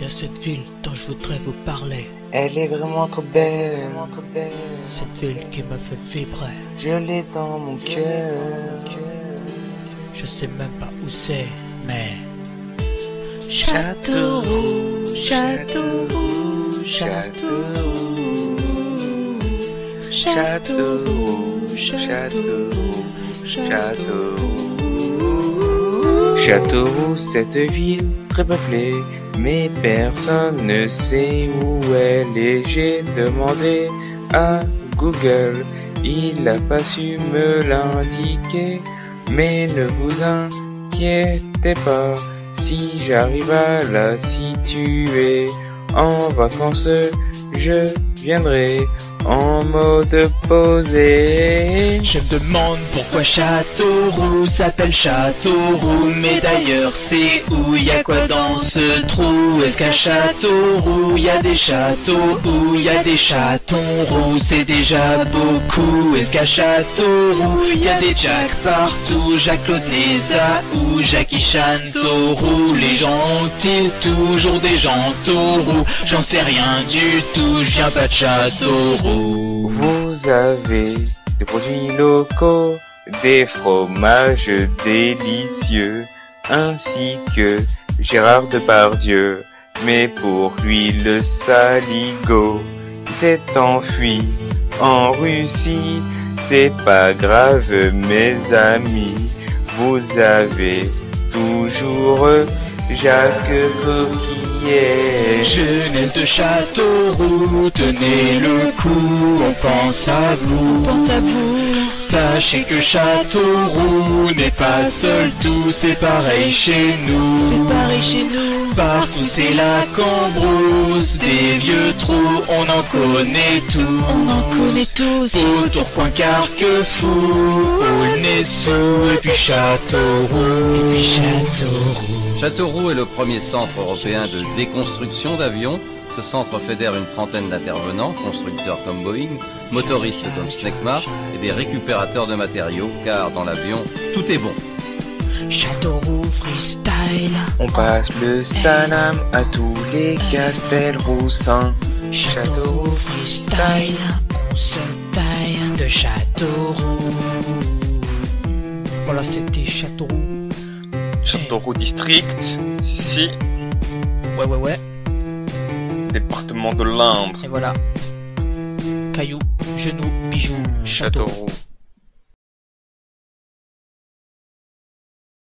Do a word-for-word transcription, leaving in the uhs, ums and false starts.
y a cette ville dont je voudrais vous parler. Elle est vraiment trop belle, vraiment trop belle. Cette ville qui me fait vibrer. Je l'ai dans mon cœur. Je sais même pas où c'est, mais... Châteauroux, Châteauroux, Châteauroux, Châteauroux, Châteauroux, Châteauroux. Châteauroux, cette ville très peuplée, mais personne ne sait où elle est. J'ai demandé à Google, il n'a pas su me l'indiquer. Mais ne vous inquiétez pas, si j'arrive à la situer en vacances, je viendrai en mode posé. Je me demande pourquoi Châteauroux s'appelle Châteauroux, mais d'ailleurs c'est où, y a quoi dans ce trou? Est-ce qu'à Châteauroux y a des châteaux où y a des chatons roux? C'est déjà beaucoup. Est-ce qu'à Châteauroux y a des Jack partout? Jacques-Claude Néza ou Jackie Châteauroux? Les gens ont-ils toujours des gentauroux? J'en sais rien du tout, je viens pas de Châteauroux. Vous avez des produits locaux, des fromages délicieux, ainsi que Gérard Depardieu. Mais pour lui le saligot s'est enfui en Russie. C'est pas grave mes amis, vous avez toujours Jacques Coquillet. Jeunesse de Châteauroux, tenez le coup, on pense à vous, on pense à vous. Sachez que Châteauroux n'est pas seul tout, c'est pareil chez nous. C'est pareil chez nous. Partout c'est la cambrousse, des vieux trous, on en connaît tous. On en connaît tous. Autour, coin, Carquefou, Aulnay-sous, et puis Châteauroux, et puis Châteauroux. Châteauroux est le premier centre européen de déconstruction d'avions. Ce centre fédère une trentaine d'intervenants, constructeurs comme Boeing, motoristes comme Snecma et des récupérateurs de matériaux, car dans l'avion, tout est bon. Châteauroux freestyle. On passe le salam à tous les Castelroussins. Châteauroux freestyle. On se taille de Châteauroux. Voilà, c'était Châteauroux. Châteauroux District, si si, Ouais, ouais, ouais. département de l'Indre. Et voilà. Cailloux, genoux, bijoux, Châteauroux. Châteauroux.